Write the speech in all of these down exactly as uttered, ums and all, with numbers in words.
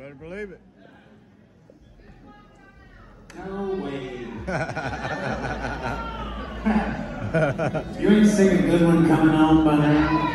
Better believe it. No way. You ain't sing a good one coming on by now.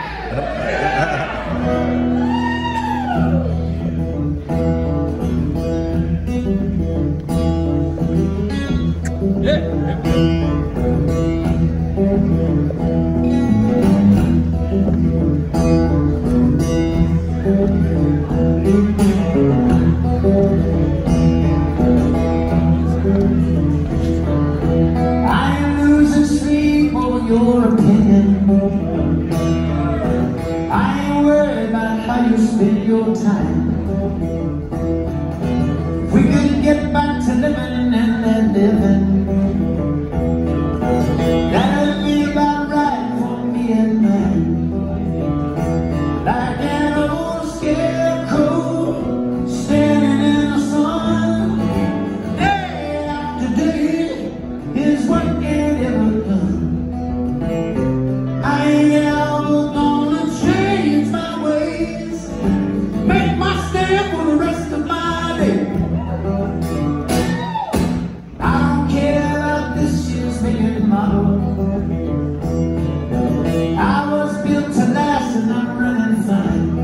Your opinion. I ain't worried about how you spend your time. If we could get back to living and then living, that'd be about right for me and mine. Like an old scarecrow standing in the sun, day after day, his work ain't ever done. I ain't ever gonna change my ways, make my stand for the rest of my day. I don't care about this year's making model. I was built to last and I'm running fine.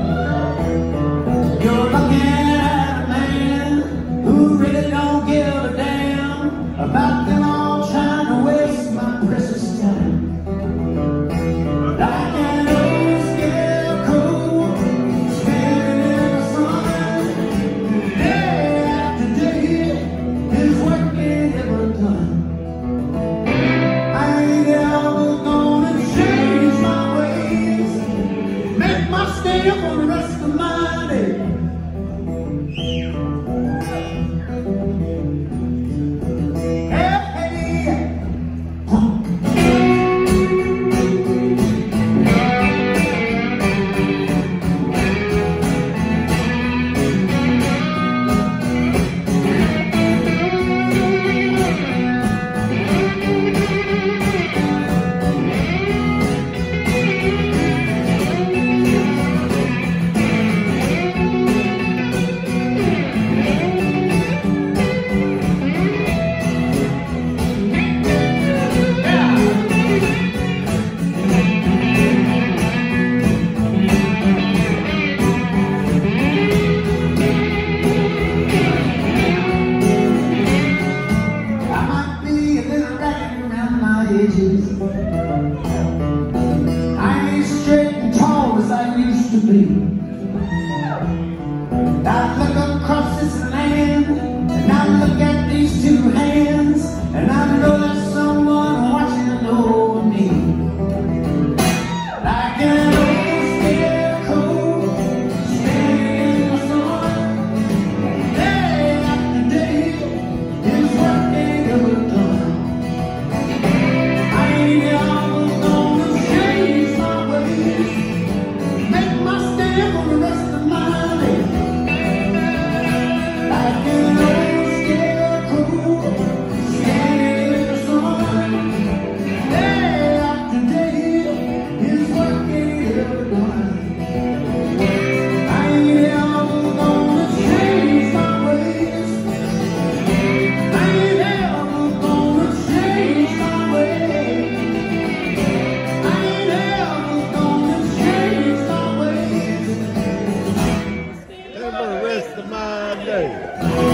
You're looking at a man who really don't give a damn about them all trying to waste my precious time. Stay up for the rest of my day. Hey, hey. I ain't straight and tall as I used to be. I look across this land and I look at these two hands, and I know there's someone watching over me. Like an old scarecrow standing in the sun, day after day, his work ain't ever done. I ain't ever gonna change my ways, make my stand for the rest of my day. Like an old scarecrow standing in the sun, day after day, his work ain't ever done. I ain't ever gonna change my ways, I ain't ever gonna change my ways. For the rest of my day.